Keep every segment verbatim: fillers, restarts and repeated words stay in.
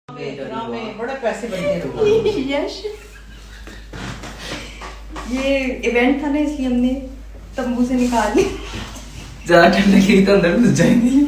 में बड़े पैसे बनते हैं। यश ये इवेंट था ना, इसलिए हमने तंबू से निकाल ली। ज्यादा ठंड लगी तो अंदर घुस जाएंगी।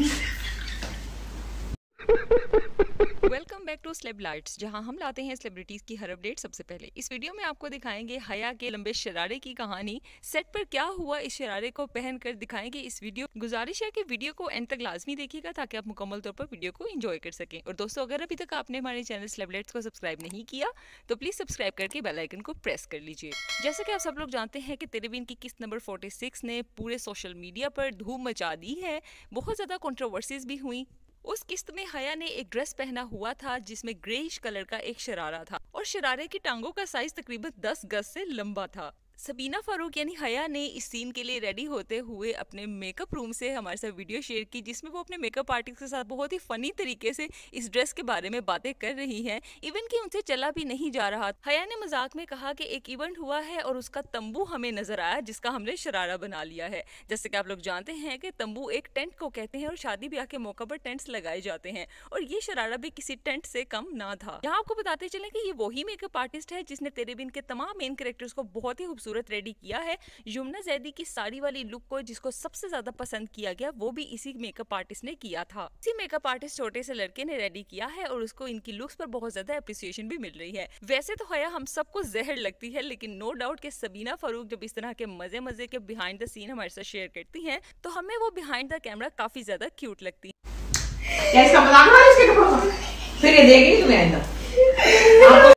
Welcome back to Slab Lights, जहां हम लाते हैं सेलिब्रिटीज की हर अपडेट सबसे पहले। इस वीडियो में आपको दिखाएंगे हया के लंबे शरारे की कहानी। सेट पर क्या हुआ, इस शरारे को पहनकर दिखाएंगे इस वीडियो। गुजारिश है कि वीडियो को एंड तक लाजमी देखिएगा ताकि आप मुकम्मल तौर पर वीडियो को एंजॉय कर सकें। और दोस्तों, अगर अभी तक आपने हमारे चैनल स्लेब लाइट्स को सब्सक्राइब नहीं किया तो प्लीज सब्सक्राइब करके बेल आइकन को प्रेस कर लीजिए। जैसे कि आप सब लोग जानते हैं कि तेरे बिन की किस्त नंबर छियालीस ने पूरे सोशल मीडिया पर धूम मचा दी है। बहुत ज्यादा कंट्रोवर्सीज भी हुई। उस किस्त में हया ने एक ड्रेस पहना हुआ था जिसमें ग्रेइश कलर का एक शरारा था और शरारे की टांगों का साइज तकरीबन दस गज से लंबा था। सबीना फारूक यानी हया ने इस सीन के लिए रेडी होते हुए अपने मेकअप रूम से हमारे साथ वीडियो शेयर की, जिसमें वो अपने मेकअप आर्टिस्ट के साथ बहुत ही फनी तरीके से इस ड्रेस के बारे में बातें कर रही हैं। इवन कि उनसे चला भी नहीं जा रहा। हया ने मजाक में कहा कि एक इवेंट हुआ है और उसका तंबू हमें नजर आया जिसका हमने शरारा बना लिया है। जैसे कि आप लोग जानते हैं कि तंबू एक टेंट को कहते हैं और शादी ब्याह के मौका पर टेंट्स लगाए जाते हैं, और ये शरारा भी किसी टेंट से कम ना था। यहाँ आपको बताते चले कि ये वही मेकअप आर्टिस्ट है जिसने तेरे बिन के तमाम मेन कैरेक्टर्स को बहुत ही खूबसूरत रेडी किया है। यमुना जैदी की साड़ी वाली लुक को जिसको सबसे ज्यादा पसंद किया गया वो भी इसी मेकअप आर्टिस्ट ने किया था। इसी मेकअप आर्टिस्ट छोटे से लड़के ने रेडी किया है और उसको इनकी लुक्स पर बहुत ज्यादा एप्रिसिएशन भी मिल रही है। वैसे तो हया हम सबको जहर लगती है, लेकिन नो डाउट कि सबीना फारूक जब इस तरह के मजे मजे के बिहाइंड द सीन हमारे साथ शेयर करती हैं तो हमें वो बिहाइंड द कैमरा काफी ज्यादा क्यूट लगती है। क्या इसका मजाक उड़ा इसके कपड़ों का? फिर ये देगी तुम्हें आइंदा।